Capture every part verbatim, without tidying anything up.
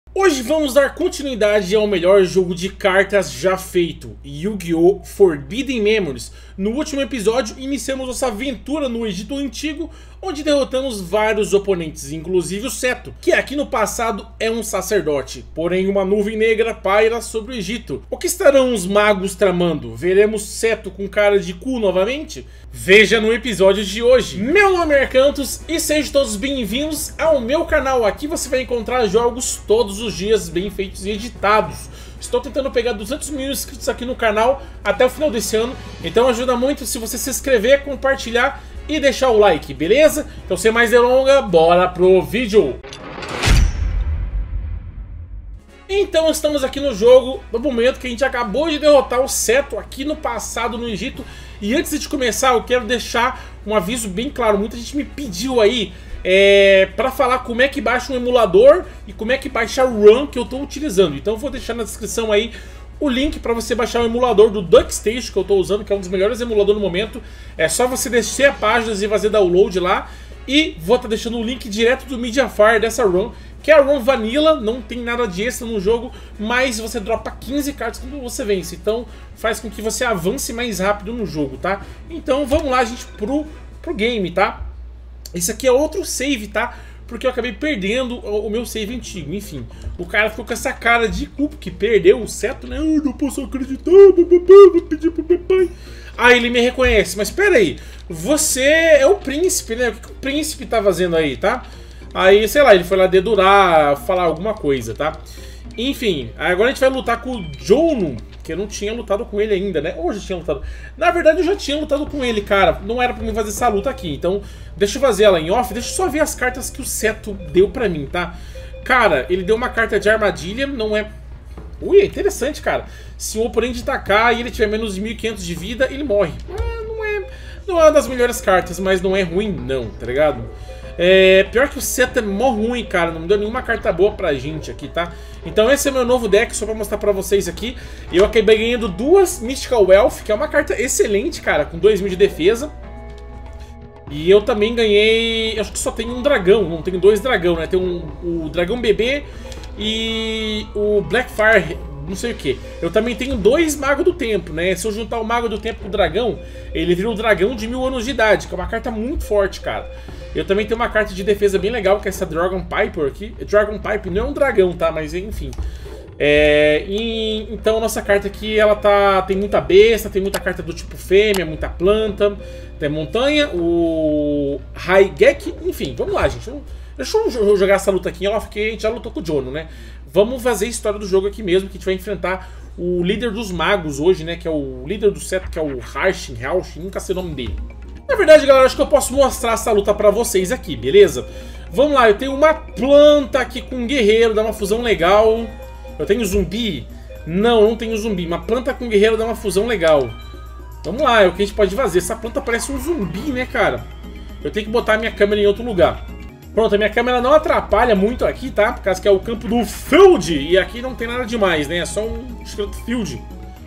Hoje vamos dar continuidade ao melhor jogo de cartas já feito, Yu-Gi-Oh! Forbidden Memories. No último episódio, iniciamos nossa aventura no Egito Antigo, onde derrotamos vários oponentes, inclusive o Seto, que aqui no passado é um sacerdote. Porém, uma nuvem negra paira sobre o Egito. O que estarão os magos tramando? Veremos Seto com cara de cu novamente? Veja no episódio de hoje. Meu nome é Arcantos e sejam todos bem-vindos ao meu canal. Aqui você vai encontrar jogos todos os dias bem feitos e editados. Estou tentando pegar duzentos mil inscritos aqui no canal até o final desse ano, então ajuda muito se você se inscrever, compartilhar e deixar o like, beleza? Então sem mais delongas, bora pro vídeo! Então estamos aqui no jogo, no momento que a gente acabou de derrotar o Seto aqui no passado no Egito. E antes de começar eu quero deixar um aviso bem claro, muita gente me pediu aí É, para falar como é que baixa um emulador e como é que baixa o RAM que eu estou utilizando. Então eu vou deixar na descrição aí o link para você baixar o emulador do DuckStation que eu estou usando, que é um dos melhores emuladores no momento. É só você descer a página e fazer download lá. E vou estar deixando o link direto do Mediafire dessa RAM, que é a RAM Vanilla, não tem nada de extra no jogo, mas você dropa quinze cartas quando você vence. Então faz com que você avance mais rápido no jogo, tá? Então vamos lá, gente, pro, pro game, tá? Isso aqui é outro save, tá? Porque eu acabei perdendo o meu save antigo. Enfim, o cara ficou com essa cara de culpa que perdeu o Seto, né? Eu não posso acreditar, vou pedir pro meu pai. Aí ele me reconhece, mas pera aí, você é o príncipe, né? O que, que o príncipe tá fazendo aí, tá? Aí, sei lá, ele foi lá dedurar, falar alguma coisa, tá? Enfim, agora a gente vai lutar com o Jono, que eu não tinha lutado com ele ainda, né? Ou eu já tinha lutado. Na verdade eu já tinha lutado com ele, cara. Não era pra mim fazer essa luta aqui. Então deixa eu fazer ela em off. Deixa eu só ver as cartas que o Seto deu pra mim, tá? Cara, ele deu uma carta de armadilha. Não é... Ui, é interessante, cara. Se o oponente atacar e ele tiver menos de mil e quinhentos de vida, ele morre. Ah, não é... Não é uma das melhores cartas, mas não é ruim não, tá ligado? É, pior que o Seto é mó ruim, cara. Não me deu nenhuma carta boa pra gente aqui, tá? Então esse é o meu novo deck, só pra mostrar pra vocês aqui. Eu acabei ganhando duas Mystical Wealth, que é uma carta excelente, cara, com dois mil de defesa. E eu também ganhei... Acho que só tem um dragão, não tem dois dragão, né? Tem um, o dragão bebê e o Blackfire, não sei o que. Eu também tenho dois Magos do Tempo, né? Se eu juntar o Mago do Tempo com o dragão, ele vira um dragão de mil anos de idade, que é uma carta muito forte, cara. Eu também tenho uma carta de defesa bem legal, que é essa Dragon Piper aqui. Dragon Piper não é um dragão, tá? Mas enfim. É, e, então nossa carta aqui, ela tá, tem muita besta, tem muita carta do tipo fêmea, muita planta, tem montanha, o Raigeki, enfim, vamos lá, gente. Deixa eu jogar essa luta aqui, ela porque a gente já lutou com o Jono, né? Vamos fazer a história do jogo aqui mesmo, que a gente vai enfrentar o líder dos magos hoje, né? Que é o líder do Seto, que é o Harshin, Harshin, nunca sei o nome dele. Na verdade, galera, acho que eu posso mostrar essa luta pra vocês aqui, beleza? Vamos lá, eu tenho uma planta aqui com um guerreiro, dá uma fusão legal. Eu tenho zumbi? Não, não tenho zumbi. Uma planta com guerreiro dá uma fusão legal. Vamos lá, é o que a gente pode fazer. Essa planta parece um zumbi, né, cara? Eu tenho que botar a minha câmera em outro lugar. Pronto, a minha câmera não atrapalha muito aqui, tá? Por causa que é o campo do field. E aqui não tem nada demais, né? É só um escrito field.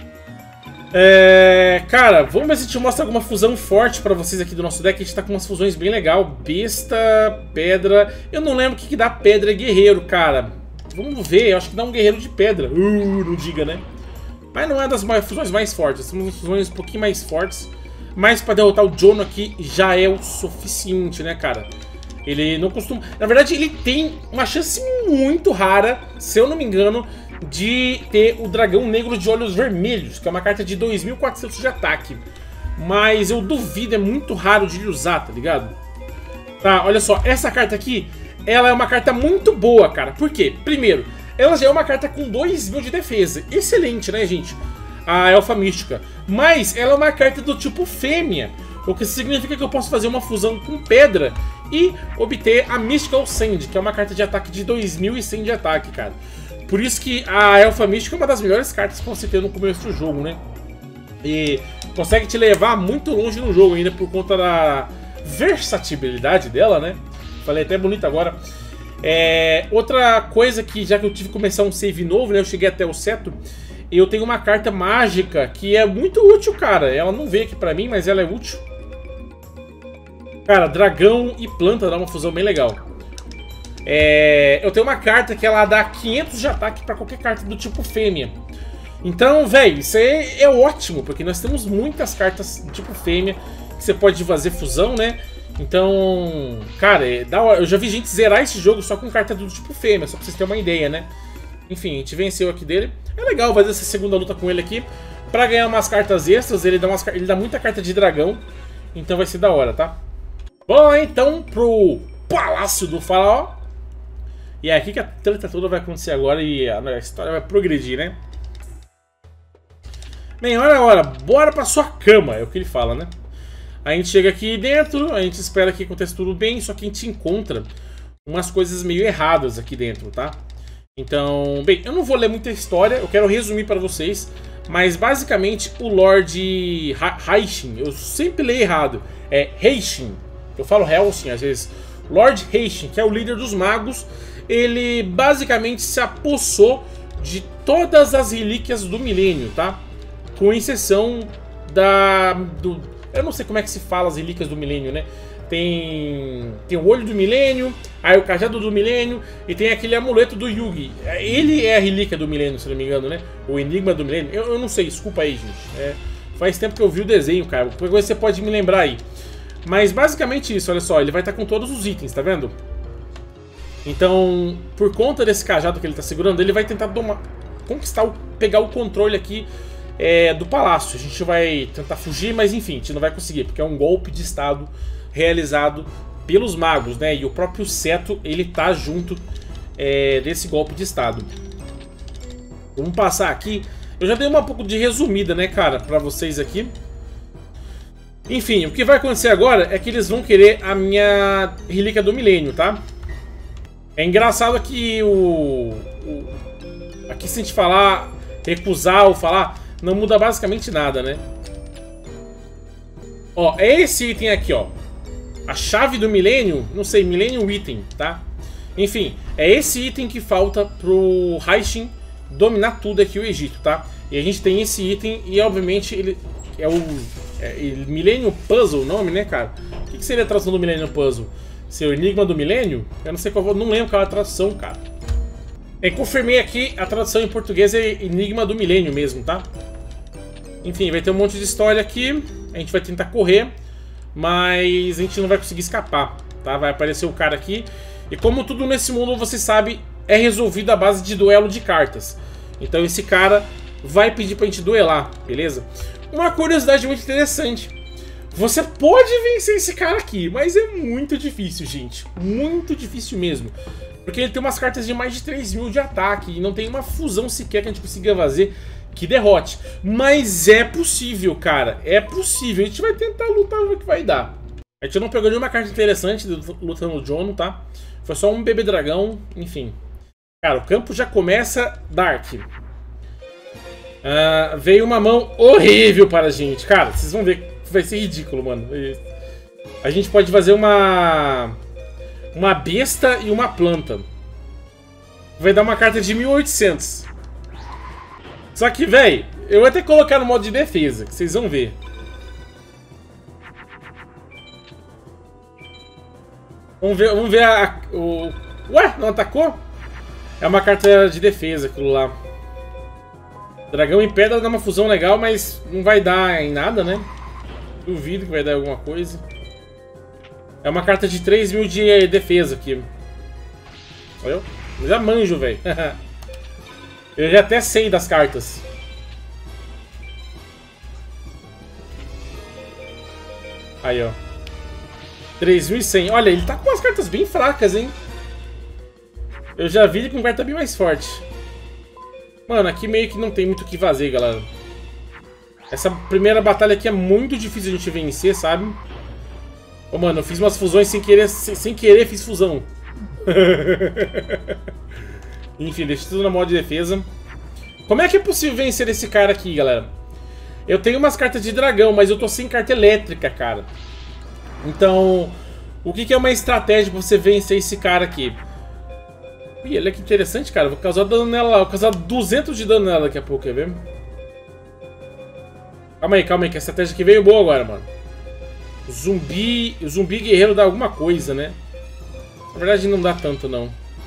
É, cara, vamos ver se a gente mostra alguma fusão forte pra vocês aqui do nosso deck. A gente tá com umas fusões bem legal. Besta, pedra. Eu não lembro o que, que dá pedra e guerreiro, cara. Vamos ver, eu acho que dá um guerreiro de pedra. Uh, não diga, né? Mas não é das fusões mais fortes. São fusões um pouquinho mais fortes. Mas pra derrotar o Jono aqui já é o suficiente, né, cara? Ele não costuma... Na verdade, ele tem uma chance muito rara, se eu não me engano, de ter o dragão negro de olhos vermelhos, que é uma carta de dois mil e quatrocentos de ataque. Mas eu duvido, é muito raro de ele usar, tá ligado? Tá, olha só, essa carta aqui, ela é uma carta muito boa, cara. Por quê? Primeiro, ela já é uma carta com dois mil de defesa. Excelente, né, gente? A Elfa Mística. Mas ela é uma carta do tipo fêmea, o que significa que eu posso fazer uma fusão com pedra e obter a Mystical Sand, que é uma carta de ataque de dois mil e cem de ataque, cara. Por isso que a Elfa Mística é uma das melhores cartas que você ter no começo do jogo, né? E consegue te levar muito longe no jogo ainda por conta da versatilidade dela, né? Falei até bonito agora. É, outra coisa que, já que eu tive que começar um save novo, né? Eu cheguei até o Seto. Eu tenho uma carta mágica que é muito útil, cara. Ela não veio aqui pra mim, mas ela é útil. Cara, dragão e planta dá uma fusão bem legal. é, eu tenho uma carta que ela dá quinhentos de ataque pra qualquer carta do tipo fêmea. Então, velho, isso aí é ótimo, porque nós temos muitas cartas do tipo fêmea que você pode fazer fusão, né? Então, cara, é da hora. Eu já vi gente zerar esse jogo só com carta do tipo fêmea, só pra vocês terem uma ideia, né? Enfim, a gente venceu aqui dele. É legal fazer essa segunda luta com ele aqui pra ganhar umas cartas extras. Ele dá, umas, ele dá muita carta de dragão, então vai ser da hora, tá? Vamos lá então pro Palácio do Faraó. E é aqui que a treta toda vai acontecer agora e a, a história vai progredir, né? Bem, ora, ora, bora pra sua cama, é o que ele fala, né? A gente chega aqui dentro, a gente espera que aconteça tudo bem, só que a gente encontra umas coisas meio erradas aqui dentro, tá? Então, bem, eu não vou ler muita história, eu quero resumir para vocês, mas basicamente o Lord Haishin, eu sempre leio errado, é Heishin, eu falo Helsing às vezes, Lord Heishin, que é o líder dos magos, ele basicamente se apossou de todas as relíquias do milênio, tá? Com exceção da... do, eu não sei como é que se fala as relíquias do milênio, né? Tem, tem o olho do milênio, aí o cajado do milênio e tem aquele amuleto do Yugi. Ele é a relíquia do milênio, se não me engano, né? O enigma do milênio. Eu, eu não sei, desculpa aí, gente. É, faz tempo que eu vi o desenho, cara. Qualquer coisa você pode me lembrar aí. Mas basicamente isso, olha só. Ele vai estar com todos os itens, tá vendo? Então, por conta desse cajado que ele tá segurando, ele vai tentar domar, conquistar, o, pegar o controle aqui é, do palácio. A gente vai tentar fugir, mas enfim, a gente não vai conseguir, porque é um golpe de estado realizado pelos magos, né? E o próprio Seto, ele tá junto é, desse golpe de estado. Vamos passar aqui. Eu já dei uma pouco de resumida, né, cara, pra vocês aqui. Enfim, o que vai acontecer agora é que eles vão querer a minha relíquia do milênio, tá? É engraçado que o... o aqui se a gente falar, recusar ou falar, não muda basicamente nada, né? Ó, é esse item aqui, ó. A chave do milênio, não sei, milênio item, tá? Enfim, é esse item que falta pro Haishin dominar tudo aqui o Egito, tá? E a gente tem esse item e, obviamente, ele é o é, Millennium Puzzle o nome, né, cara? O que, que seria a tradução do Millennium Puzzle? Ser o Enigma do Milênio? Eu não sei qual, não lembro qual é a tradução, cara. Eu confirmei aqui, a tradução em português é Enigma do Milênio mesmo, tá? Enfim, vai ter um monte de história aqui. A gente vai tentar correr, mas a gente não vai conseguir escapar, tá? Vai aparecer o cara aqui. E como tudo nesse mundo, você sabe, é resolvido à base de duelo de cartas. Então esse cara vai pedir pra gente duelar, beleza? Uma curiosidade muito interessante. Você pode vencer esse cara aqui, mas é muito difícil, gente. Muito difícil mesmo. Porque ele tem umas cartas de mais de três mil de ataque e não tem uma fusão sequer que a gente consiga fazer que derrote. Mas é possível, cara. É possível. A gente vai tentar lutar, ver o que vai dar. A gente não pegou nenhuma carta interessante lutando o Jono, tá? Foi só um bebê dragão, enfim. Cara, o campo já começa dark. Uh, veio uma mão horrível para a gente. Cara, vocês vão ver que vai ser ridículo, mano. A gente pode fazer uma... uma besta e uma planta. Vai dar uma carta de mil e oitocentos. Só que, velho, eu vou até colocar no modo de defesa, que vocês vão ver. Vamos ver, vamos ver a, a, o... Ué, não atacou? É uma carta de defesa, aquilo lá. Dragão em pedra dá uma fusão legal, mas não vai dar em nada, né? Duvido que vai dar alguma coisa. É uma carta de três mil de defesa aqui. Olha, eu já manjo, velho. Eu já até sei das cartas. Aí, ó. três mil e cem. Olha, ele tá com umas cartas bem fracas, hein? Eu já vi ele com carta bem mais forte. Mano, aqui meio que não tem muito o que fazer, galera. Essa primeira batalha aqui é muito difícil a gente vencer, sabe? Ô, mano, eu fiz umas fusões sem querer, sem, sem querer fiz fusão. Enfim, deixa tudo na modo de defesa. Como é que é possível vencer esse cara aqui, galera? Eu tenho umas cartas de dragão, mas eu tô sem carta elétrica, cara. Então, o que, que é uma estratégia pra você vencer esse cara aqui? Ih, olha que interessante, cara. Vou causar dano nela, vou causar duzentos de dano nela daqui a pouco, quer ver? Calma aí, calma aí, que a estratégia aqui veio boa agora, mano. Zumbi, zumbi guerreiro dá alguma coisa, né? Na verdade não dá tanto não.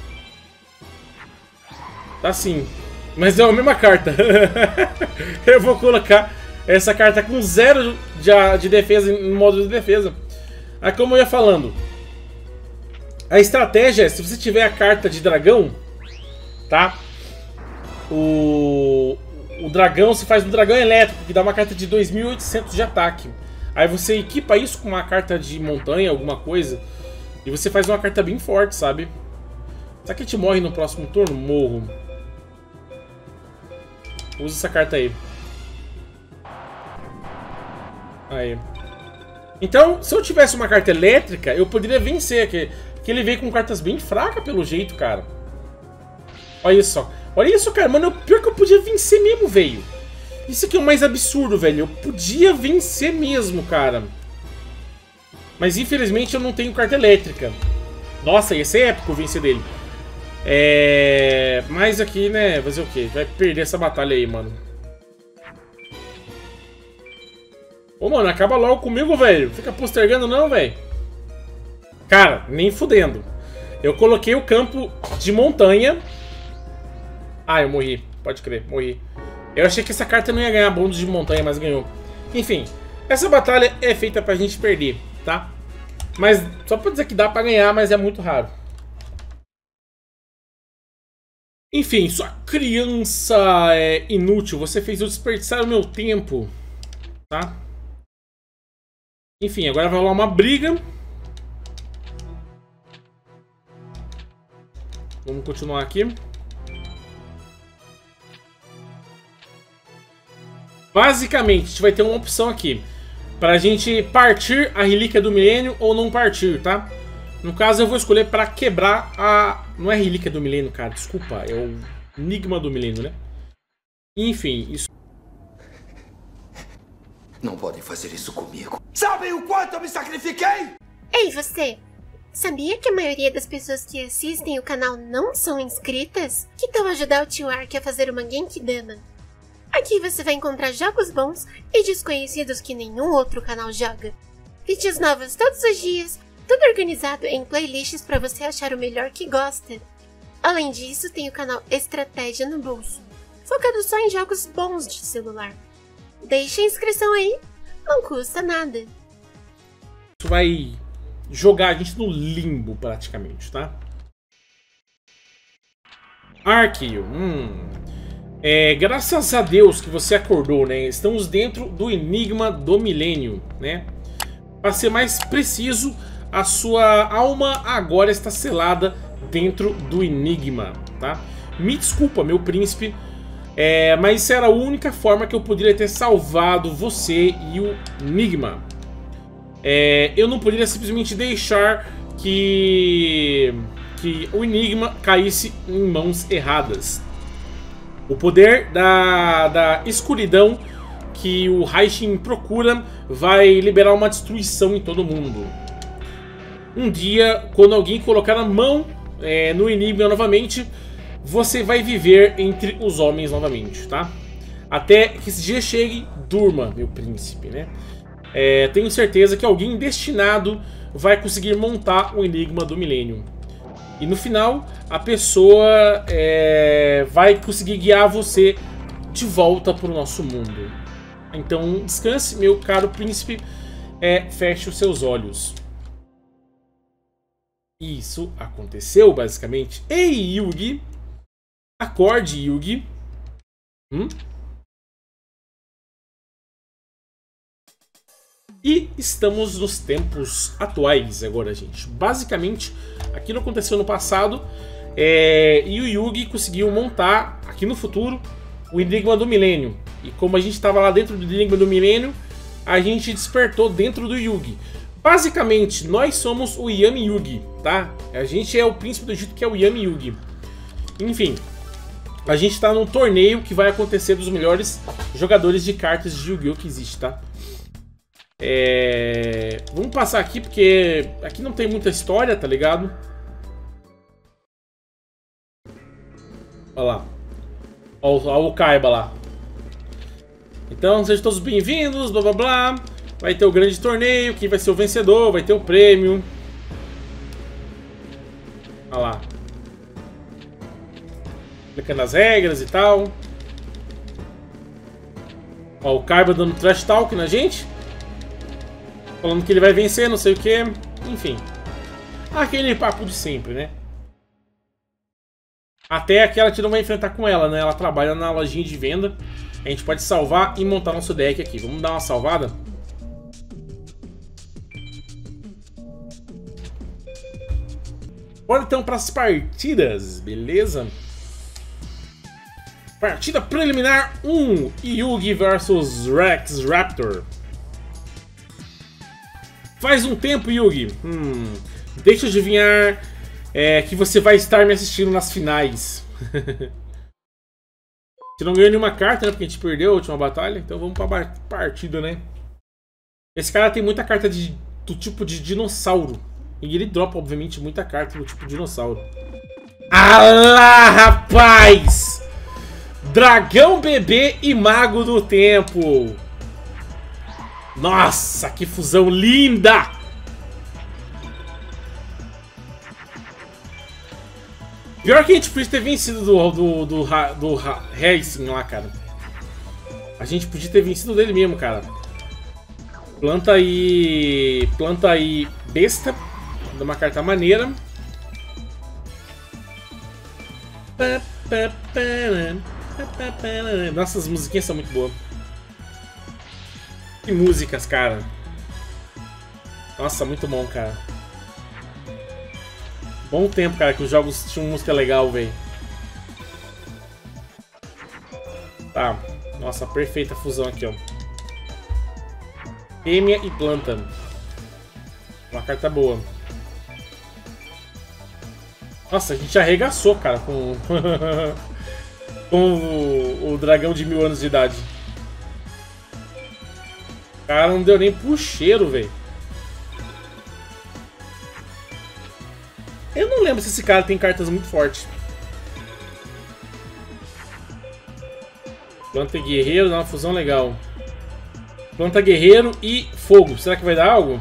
Dá sim. Mas é a mesma carta. Eu vou colocar essa carta com zero de, de defesa em modo de defesa. Aí como eu ia falando, a estratégia é, se você tiver a carta de dragão, tá? O, o dragão, você faz um dragão elétrico, que dá uma carta de dois mil e oitocentos de ataque. Aí você equipa isso com uma carta de montanha, alguma coisa, e você faz uma carta bem forte, sabe? Será que a gente morre no próximo turno? Morro. Usa essa carta aí. Aí. Então, se eu tivesse uma carta elétrica, eu poderia vencer, que, que ele veio com cartas bem fracas pelo jeito, cara. Olha isso, olha isso, cara, mano, pior que eu podia vencer mesmo, velho. Isso aqui é o mais absurdo, velho, eu podia vencer mesmo, cara. Mas infelizmente eu não tenho carta elétrica. Nossa, ia ser épico vencer dele. É... Mas aqui, né, fazer o quê? Vai perder essa batalha aí, mano. Ô, mano, acaba logo comigo, velho. Fica postergando não, velho. Cara, nem fudendo. Eu coloquei o campo de montanha. Ah, eu morri. Pode crer, morri. Eu achei que essa carta não ia ganhar bônus de montanha, mas ganhou. Enfim, essa batalha é feita pra gente perder, tá? Mas só pra dizer que dá pra ganhar, mas é muito raro. Enfim, sua criança é inútil. Você fez eu desperdiçar o meu tempo, tá? Enfim, agora vai rolar uma briga. Vamos continuar aqui. Basicamente, a gente vai ter uma opção aqui pra gente partir a Relíquia do Milênio ou não partir, tá? No caso, eu vou escolher pra quebrar a... Não é Relíquia do Milênio, cara, desculpa. É o Enigma do Milênio, né? Enfim, isso... Não podem fazer isso comigo. Sabem o quanto eu me sacrifiquei? Ei, você! Sabia que a maioria das pessoas que assistem o canal não são inscritas? Que tal ajudar o tio Ark a fazer uma Genkidama? Aqui você vai encontrar jogos bons e desconhecidos que nenhum outro canal joga. Vídeos novos todos os dias, tudo organizado em playlists para você achar o melhor que gosta. Além disso, tem o canal Estratégia no Bolso, focado só em jogos bons de celular. Deixa a inscrição aí, não custa nada. Isso vai jogar a gente no limbo praticamente, tá? Ark, hum... É, graças a Deus que você acordou, né? Estamos dentro do Enigma do Milênio, né? Para ser mais preciso, a sua alma agora está selada dentro do Enigma, tá? Me desculpa, meu príncipe, é, mas isso era a única forma que eu poderia ter salvado você e o Enigma. É, eu não poderia simplesmente deixar que, que o Enigma caísse em mãos erradas. O poder da, da escuridão que o Raishin procura vai liberar uma destruição em todo mundo. Um dia, quando alguém colocar a mão é, no Enigma novamente, você vai viver entre os homens novamente, tá? Até que esse dia chegue, durma, meu príncipe, né? É, tenho certeza que alguém destinado vai conseguir montar o Enigma do Milênio. E no final, a pessoa é, vai conseguir guiar você de volta para o nosso mundo. Então, descanse, meu caro príncipe. É, feche os seus olhos. Isso aconteceu, basicamente. Ei, Yugi! Acorde, Yugi. Hum? E estamos nos tempos atuais agora, gente. Basicamente, aquilo aconteceu no passado é, e o Yugi conseguiu montar, aqui no futuro, o Enigma do Milênio. E como a gente estava lá dentro do Enigma do Milênio, a gente despertou dentro do Yugi. Basicamente, nós somos o Yami Yugi, tá? A gente é o príncipe do Egito, que é o Yami Yugi. Enfim, a gente está num torneio que vai acontecer dos melhores jogadores de cartas de Yu-Gi-Oh! Que existe, tá? É... Vamos passar aqui porque aqui não tem muita história, tá ligado? Olha lá. Olha o Kaiba lá. Então, sejam todos bem-vindos, blá blá blá. Vai ter o grande torneio, quem vai ser o vencedor, vai ter o prêmio. explicando as regras e tal. Ó, o Kaiba dando trash talk na gente. Falando que ele vai vencer, não sei o que. Enfim. Aquele papo de sempre, né? Até que a gente não vai enfrentar com ela, né? Ela trabalha na lojinha de venda. A gente pode salvar e montar nosso deck aqui. Vamos dar uma salvada? Bora então para as partidas, beleza? Partida preliminar um, Yugi versus Rex Raptor. Faz um tempo, Yugi. Hum, deixa eu adivinhar é, que você vai estar me assistindo nas finais. A gente não ganhou nenhuma carta, né? Porque a gente perdeu a última batalha. Então vamos para a partida, né? Esse cara tem muita carta de, do tipo de dinossauro. E ele dropa, obviamente, muita carta do tipo dinossauro. Ah lá, rapaz! Dragão bebê e mago do tempo. Nossa, que fusão linda! Pior que a gente podia ter vencido do, do, do, do, do Racing lá, cara. A gente podia ter vencido dele mesmo, cara. Planta aí... Planta aí besta. Dá uma carta maneira. Nossa, as musiquinhas são muito boas. Que músicas, cara. Nossa, muito bom, cara. Bom tempo, cara, que os jogos tinham música legal, velho. Tá. Nossa, perfeita fusão aqui, ó. Fêmea e planta. Uma carta boa. Nossa, a gente arregaçou, cara, com, com o, o dragão de mil anos de idade. Cara, não deu nem pro cheiro, velho. Eu não lembro se esse cara tem cartas muito fortes. Planta guerreiro, dá uma fusão legal. Planta guerreiro e fogo. Será que vai dar algo?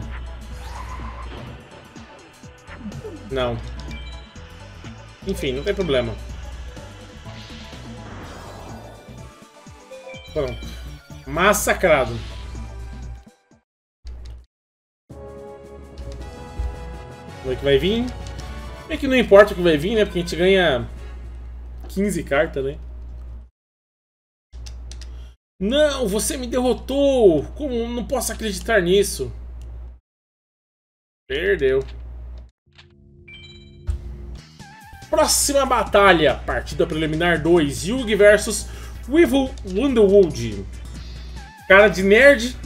Não. Enfim, não tem problema. Pronto. Massacrado. Como é que vai vir? É que não importa o que vai vir, né? Porque a gente ganha quinze cartas, né? Não, você me derrotou! Como não posso acreditar nisso? Perdeu. Próxima batalha, partida preliminar dois, Yugi versus Weevil Underwood. Cara de nerd.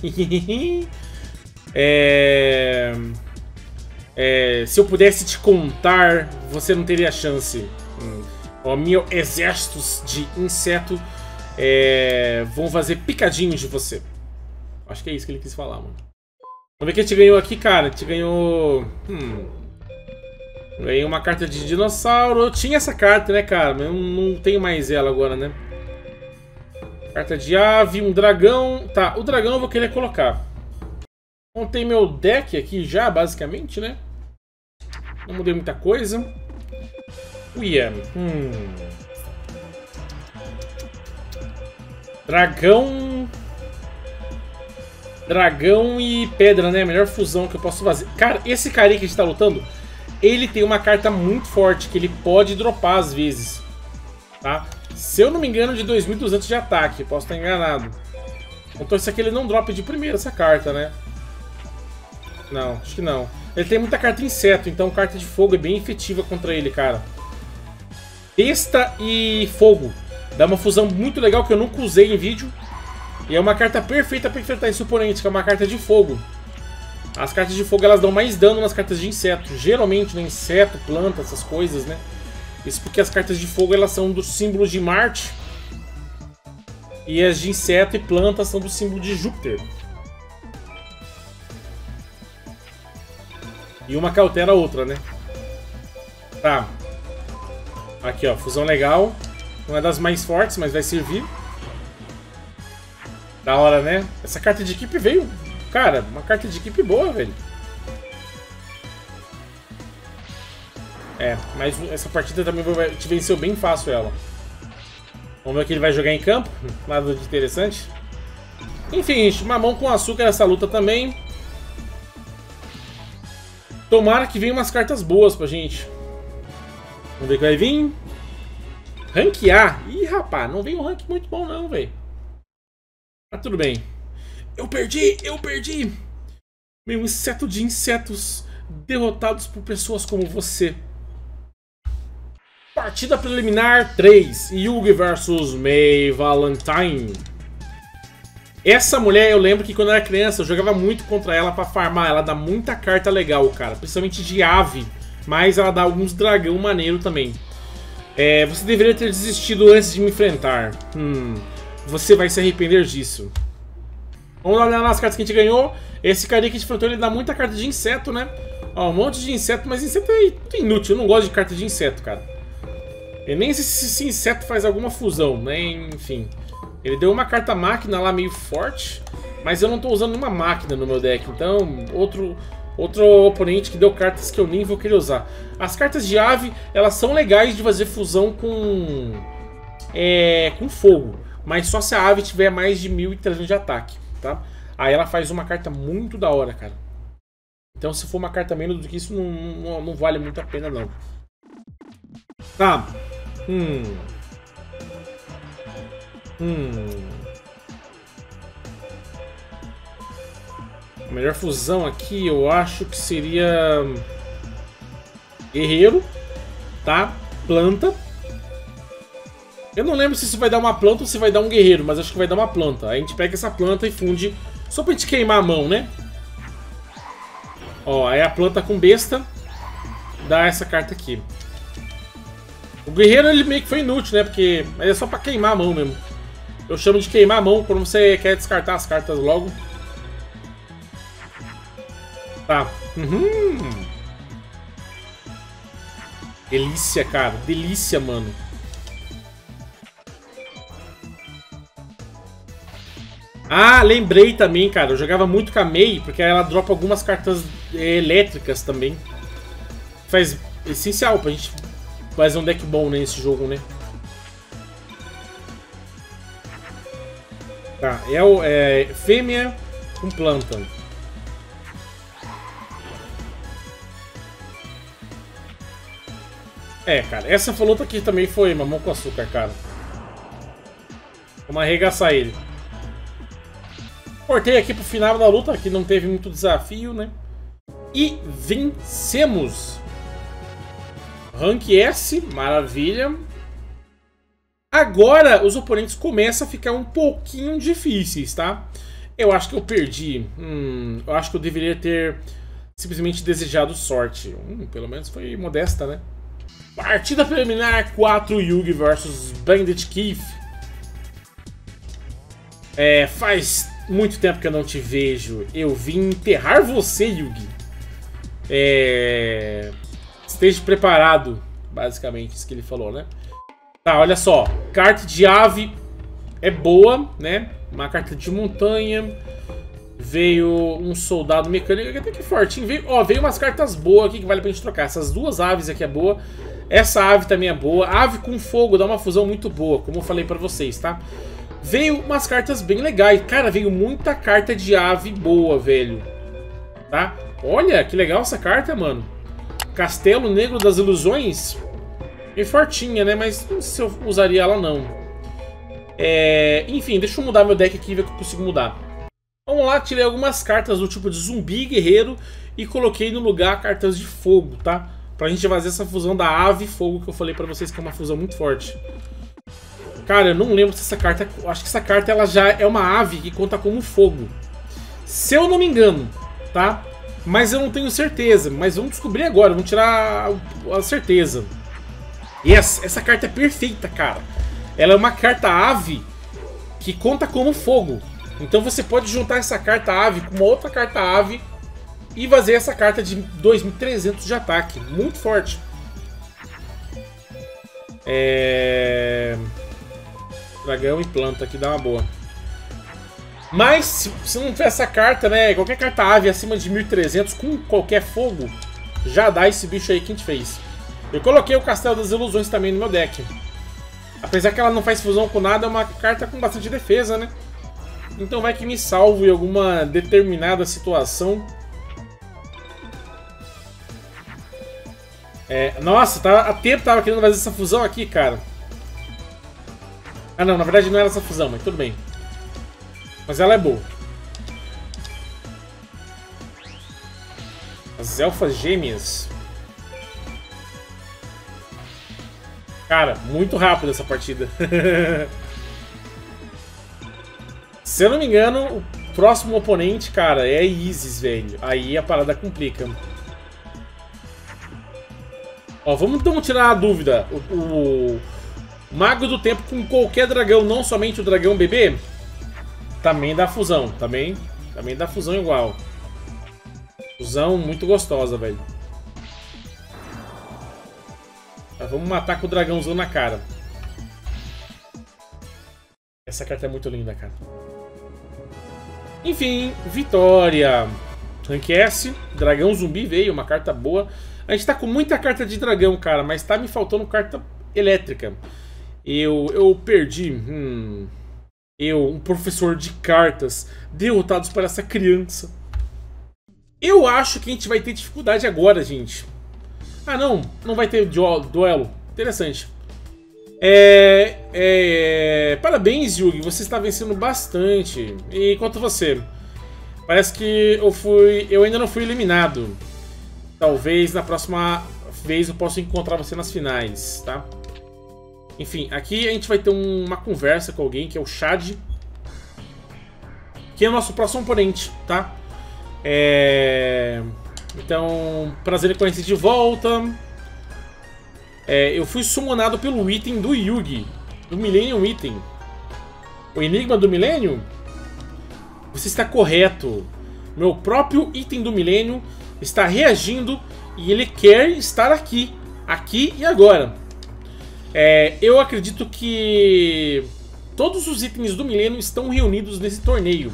é... É... Se eu pudesse te contar, você não teria chance. Hum. Ó, meu exércitos de inseto é... vão fazer picadinhos de você. Acho que é isso que ele quis falar, mano. Vamos ver o que a gente ganhou aqui, cara. A gente ganhou... Hum... Ganhei uma carta de dinossauro. Eu tinha essa carta, né, cara? Mas eu não tenho mais ela agora, né? Carta de ave, um dragão. Tá, o dragão eu vou querer colocar. Montei meu deck aqui já, basicamente, né? Não mudei muita coisa. Uia. Hum. Dragão... Dragão e pedra, né? A melhor fusão que eu posso fazer. Cara, esse carinha que a gente tá lutando... Ele tem uma carta muito forte, que ele pode dropar às vezes, tá? Se eu não me engano, de dois mil e duzentos de ataque, posso estar enganado. Então isso aqui ele não dropa de primeira, essa carta, né? Não, acho que não. Ele tem muita carta inseto, então carta de fogo é bem efetiva contra ele, cara. Besta e fogo. Dá uma fusão muito legal que eu nunca usei em vídeo. E é uma carta perfeita para enfrentar esse oponente, que é uma carta de fogo. As cartas de fogo elas dão mais dano nas cartas de inseto. Geralmente, né, inseto, planta, essas coisas, né? Isso porque as cartas de fogo elas são dos símbolos de Marte. E as de inseto e planta são do símbolo de Júpiter. E uma que altera a outra, né? Tá. Aqui, ó, fusão legal. Não é das mais fortes, mas vai servir. Da hora, né? Essa carta de equipe veio... Cara, uma carta de equipe boa, velho. É, mas essa partida também te venceu bem fácil ela. Vamos ver o que ele vai jogar em campo. Nada de interessante. Enfim, gente, mamão com açúcar essa luta também. Tomara que venham umas cartas boas pra gente. Vamos ver o que vai vir. Rank A. Ih, rapaz, não vem um rank muito bom não, velho. Mas tudo bem. Eu perdi, eu perdi. Meu inseto de insetos derrotados por pessoas como você. Partida preliminar três. Yugi versus May Valentine. Essa mulher, eu lembro que quando eu era criança, eu jogava muito contra ela pra farmar. Ela dá muita carta legal, cara. Principalmente de ave. Mas ela dá alguns dragão maneiro também. É, você deveria ter desistido antes de me enfrentar. Hum, você vai se arrepender disso. Vamos dar uma olhada nas cartas que a gente ganhou. Esse carinha que a gente enfrentou, ele dá muita carta de inseto, né? Ó, um monte de inseto, mas inseto é inútil. Eu não gosto de carta de inseto, cara. Eu nem sei se esse inseto faz alguma fusão, né? Enfim. Ele deu uma carta máquina lá meio forte, mas eu não tô usando nenhuma máquina no meu deck. Então, outro, outro oponente que deu cartas que eu nem vou querer usar. As cartas de ave, elas são legais de fazer fusão com, é, com fogo. Mas só se a ave tiver mais de mil e trezentos de ataque, tá? Aí ela faz uma carta muito da hora, cara. Então se for uma carta menos do que isso, não, não, não vale muito a pena, não. Tá. Hum... Hum. A melhor fusão aqui eu acho que seria guerreiro, tá? Planta. Eu não lembro se isso vai dar uma planta ou se vai dar um guerreiro, mas acho que vai dar uma planta. Aí a gente pega essa planta e funde só pra gente queimar a mão, né? Ó, aí a planta com besta dá essa carta aqui. O guerreiro ele meio que foi inútil, né? Porque mas é só pra queimar a mão mesmo. Eu chamo de queimar a mão quando você quer descartar as cartas logo. Tá. Uhum. Delícia, cara. Delícia, mano. Ah, lembrei também, cara. Eu jogava muito com a May, porque ela dropa algumas cartas é, elétricas também. Faz essencial pra gente fazer um deck bom nesse jogo, né? Tá, é, o, é fêmea com planta. É, cara, essa luta aqui também foi mamão com açúcar, cara. Vamos arregaçar ele. Cortei aqui pro final da luta, que não teve muito desafio, né? E vencemos. Rank S, maravilha. Agora os oponentes começam a ficar um pouquinho difíceis, tá? Eu acho que eu perdi. Hum, eu acho que eu deveria ter simplesmente desejado sorte. Hum, pelo menos foi modesta, né? Partida preliminar quatro, Yugi versus Bandit Keith. É, faz muito tempo que eu não te vejo. Eu vim enterrar você, Yugi. É... Esteja preparado, basicamente, isso que ele falou, né? Tá, olha só. Carta de ave é boa, né? Uma carta de montanha. Veio um soldado mecânico, até que fortinho. Veio, ó, veio umas cartas boas aqui que vale pra gente trocar. Essas duas aves aqui é boa. Essa ave também é boa. Ave com fogo dá uma fusão muito boa, como eu falei pra vocês, tá? Veio umas cartas bem legais. Cara, veio muita carta de ave boa, velho. Tá? Olha, que legal essa carta, mano. Castelo Negro das Ilusões. Bem fortinha, né? Mas não sei se eu usaria ela, não. É... Enfim, deixa eu mudar meu deck aqui e ver que eu consigo mudar. Vamos lá, tirei algumas cartas do tipo de zumbi guerreiro e coloquei no lugar cartas de fogo, tá? Pra gente fazer essa fusão da ave e fogo que eu falei pra vocês que é uma fusão muito forte. Cara, eu não lembro se essa carta... Acho que essa carta ela já é uma ave que conta como fogo. Se eu não me engano, tá? Mas eu não tenho certeza. Mas vamos descobrir agora, vamos tirar a certeza. E essa, essa carta é perfeita, cara. Ela é uma carta ave que conta como fogo. Então você pode juntar essa carta ave com uma outra carta ave e fazer essa carta de dois mil e trezentos de ataque. Muito forte. É... Dragão e planta aqui dá uma boa. Mas se, se não tiver essa carta, né? Qualquer carta ave acima de mil e trezentos com qualquer fogo já dá esse bicho aí que a gente fez. Eu coloquei o Castelo das Ilusões também no meu deck. Apesar que ela não faz fusão com nada, é uma carta com bastante defesa, né? Então vai que me salvo em alguma determinada situação. É, nossa, tá, há tempo tava querendo fazer essa fusão aqui, cara. Ah não, na verdade não era essa fusão, mas tudo bem. Mas ela é boa. As elfas gêmeas. Cara, muito rápido essa partida. Se eu não me engano, o próximo oponente, cara, é Isis, velho. Aí a parada complica. Ó, vamos então tirar a dúvida. O, o Mago do Tempo com qualquer dragão, não somente o dragão bebê, também dá fusão. Também, também dá fusão igual. Fusão muito gostosa, velho. Tá, vamos matar com o dragãozão na cara. Essa carta é muito linda, cara. Enfim, vitória. Rank S, dragão zumbi veio, uma carta boa. A gente tá com muita carta de dragão, cara, mas tá me faltando carta elétrica. Eu, eu perdi... Hum, eu, um professor de cartas, derrotados por essa criança. Eu acho que a gente vai ter dificuldade agora, gente. Ah, não, não vai ter duelo. Interessante. É, é, parabéns, Yugi, você está vencendo bastante. E quanto a você? Parece que eu fui, eu ainda não fui eliminado. Talvez na próxima vez eu possa encontrar você nas finais, tá? Enfim, aqui a gente vai ter um, uma conversa com alguém, que é o Shad, que é o nosso próximo oponente, tá? É... Então, prazer em conhecer de volta. É, eu fui summonado pelo item do Yugi, do Millennium Item. O Enigma do Milênio? Você está correto. Meu próprio item do Milênio está reagindo e ele quer estar aqui. Aqui e agora. É, eu acredito que todos os itens do Milênio estão reunidos nesse torneio.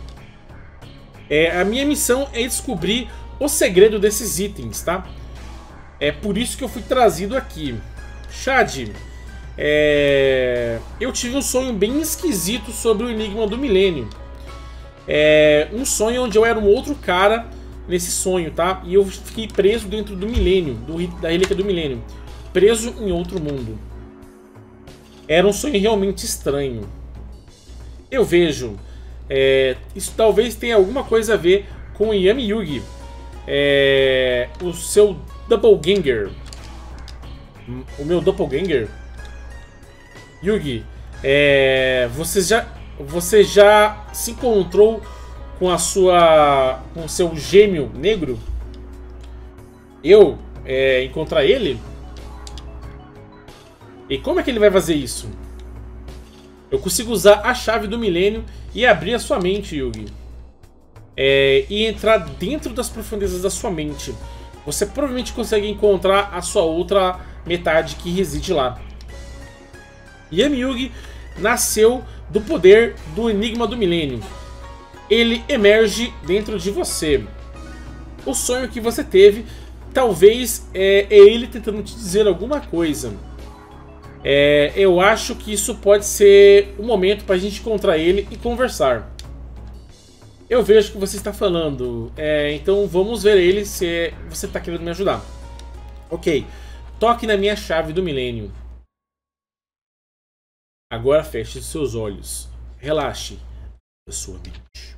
É, a minha missão é descobrir o segredo desses itens, tá? É por isso que eu fui trazido aqui. Shad, é... eu tive um sonho bem esquisito sobre o Enigma do Milênio. É um sonho onde eu era um outro cara nesse sonho, tá? E eu fiquei preso dentro do Milênio, do, da Relíquia do Milênio. Preso em outro mundo. Era um sonho realmente estranho. Eu vejo... É, isso talvez tenha alguma coisa a ver com o Yami Yugi. É, o seu Doppelganger. O meu Doppelganger? Yugi, é, você, já, você já se encontrou com a sua... com o seu gêmeo negro? Eu é, encontrar ele? E como é que ele vai fazer isso? Eu consigo usar a chave do milênio e abrir a sua mente, Yugi. É, e entrar dentro das profundezas da sua mente. Você provavelmente consegue encontrar a sua outra metade que reside lá. Yami Yugi nasceu do poder do Enigma do Milênio. Ele emerge dentro de você. O sonho que você teve, talvez é, é ele tentando te dizer alguma coisa. É, eu acho que isso pode ser o momento para a gente encontrar ele e conversar. Eu vejo que você está falando, é, então vamos ver ele se você está querendo me ajudar. Ok, toque na minha chave do milênio. Agora feche seus olhos. Relaxe a sua mente.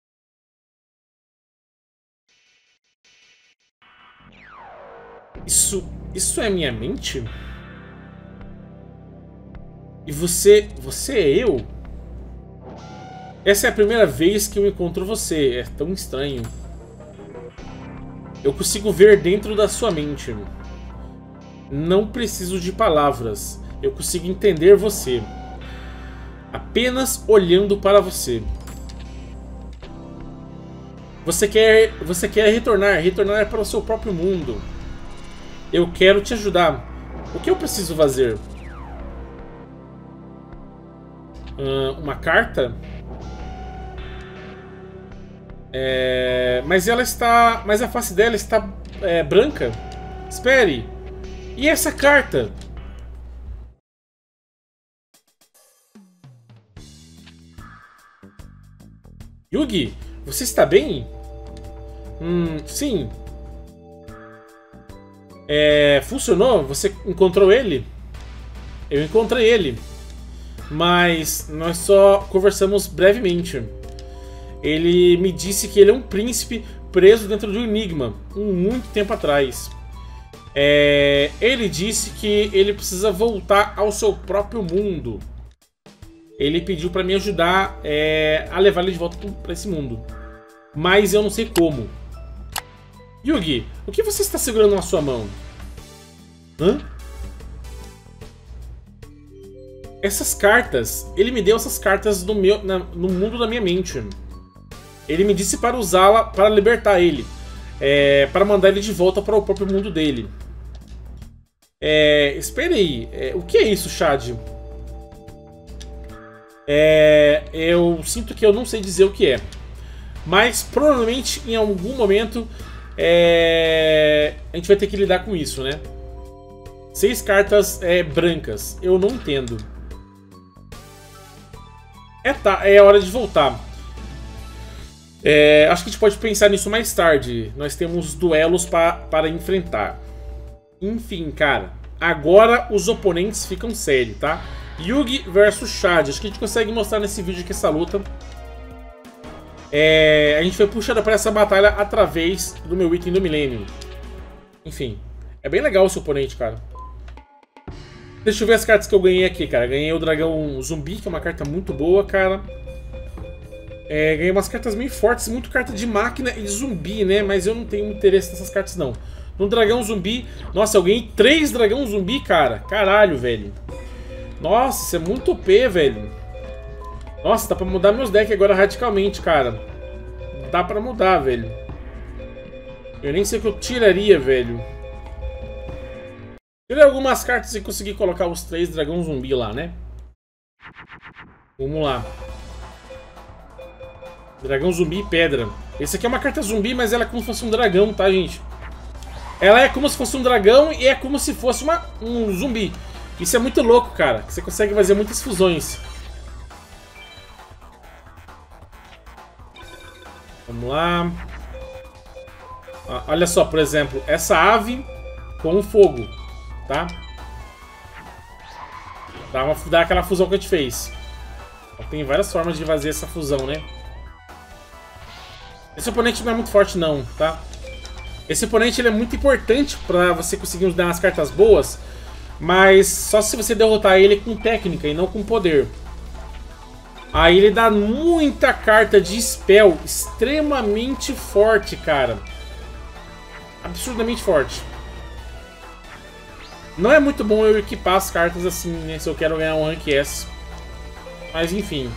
Isso, isso é minha mente? E você, você é eu? Essa é a primeira vez que eu encontro você. É tão estranho. Eu consigo ver dentro da sua mente. Não preciso de palavras. Eu consigo entender você. Apenas olhando para você. Você quer, você quer retornar. Retornar para o seu próprio mundo. Eu quero te ajudar. O que eu preciso fazer? Uh, uma carta? É, mas ela está... Mas a face dela está é, branca. Espere. E essa carta? Yugi, você está bem? Hum, sim. É, funcionou? Você encontrou ele? Eu encontrei ele. Mas nós só conversamos brevemente. Ele me disse que ele é um príncipe preso dentro de um enigma, um muito tempo atrás. É, ele disse que ele precisa voltar ao seu próprio mundo. Ele pediu para me ajudar é, a levar ele de volta para esse mundo. Mas eu não sei como. Yugi, o que você está segurando na sua mão? Hã? Essas cartas, ele me deu essas cartas no, meu, na, no mundo da minha mente. Ele me disse para usá-la para libertar ele. É, para mandar ele de volta para o próprio mundo dele. É, espere aí, é, o que é isso, Chad? É, eu sinto que eu não sei dizer o que é. Mas provavelmente em algum momento é, a gente vai ter que lidar com isso, né? Seis cartas é, brancas, eu não entendo. É, tá, é hora de voltar. É, acho que a gente pode pensar nisso mais tarde. Nós temos duelos pa, para enfrentar. Enfim, cara. Agora os oponentes ficam sérios, tá? Yugi versus Chad. Acho que a gente consegue mostrar nesse vídeo aqui essa luta. É, a gente foi puxado para essa batalha através do meu item do Millennium. Enfim. É bem legal esse oponente, cara. Deixa eu ver as cartas que eu ganhei aqui, cara. Ganhei o Dragão Zumbi, que é uma carta muito boa, cara. É, ganhei umas cartas bem fortes, muito carta de máquina e de zumbi, né? Mas eu não tenho interesse nessas cartas, não. No Dragão Zumbi... Nossa, eu ganhei três Dragão Zumbi, cara. Caralho, velho. Nossa, isso é muito O P, velho. Nossa, dá pra mudar meus decks agora radicalmente, cara. Dá pra mudar, velho. Eu nem sei o que eu tiraria, velho. Tirei algumas cartas e consegui colocar os três Dragão Zumbi lá, né? Vamos lá. Dragão Zumbi e Pedra. Esse aqui é uma carta zumbi, mas ela é como se fosse um dragão, tá, gente? Ela é como se fosse um dragão e é como se fosse uma, um zumbi. Isso é muito louco, cara. Você consegue fazer muitas fusões. Vamos lá. Ah, olha só, por exemplo, essa ave com o fogo, tá? Dá, uma, dá aquela fusão que a gente fez. Tem várias formas de fazer essa fusão, né? Esse oponente não é muito forte não, tá? Esse oponente ele é muito importante pra você conseguir dar umas cartas boas, mas só se você derrotar ele com técnica e não com poder. Aí ele dá muita carta de spell extremamente forte, cara. Absurdamente forte. Não é muito bom eu equipar as cartas assim, né? Se eu quero ganhar um Rank S. Mas enfim.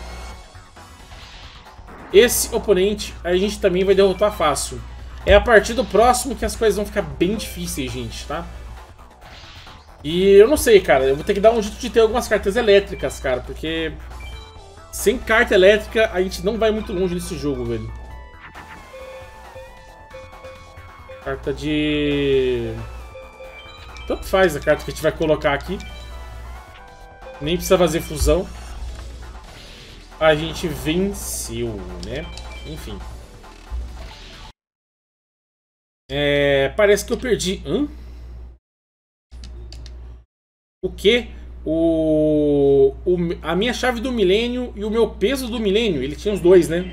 Esse oponente a gente também vai derrotar fácil. É a partir do próximo que as coisas vão ficar bem difíceis, gente, tá? E eu não sei, cara. Eu vou ter que dar um jeito de ter algumas cartas elétricas, cara. Porque sem carta elétrica a gente não vai muito longe nesse jogo, velho. Carta de... Tanto faz a carta que a gente vai colocar aqui. Nem precisa fazer fusão. A gente venceu, né? Enfim. É, parece que eu perdi. Hã? O quê? O, o, a minha chave do milênio e o meu peso do milênio. Ele tinha os dois, né?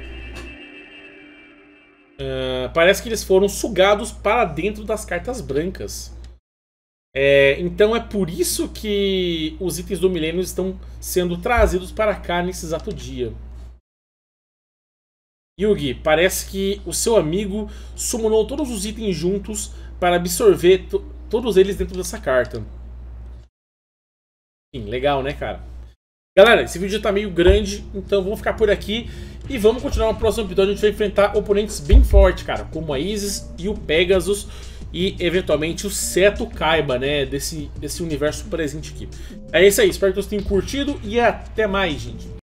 Uh, parece que eles foram sugados para dentro das cartas brancas. É, então é por isso que os itens do milênio estão sendo trazidos para cá nesse exato dia. Yugi, parece que o seu amigo summonou todos os itens juntos para absorver todos eles dentro dessa carta. Sim, legal, né, cara? Galera, esse vídeo já tá meio grande, então vamos ficar por aqui e vamos continuar no próximo episódio. A gente vai enfrentar oponentes bem fortes, cara, como a Isis e o Pegasus. E, eventualmente, o Seto Kaiba, né? Desse, desse universo presente aqui. É isso aí. Espero que vocês tenham curtido. E até mais, gente.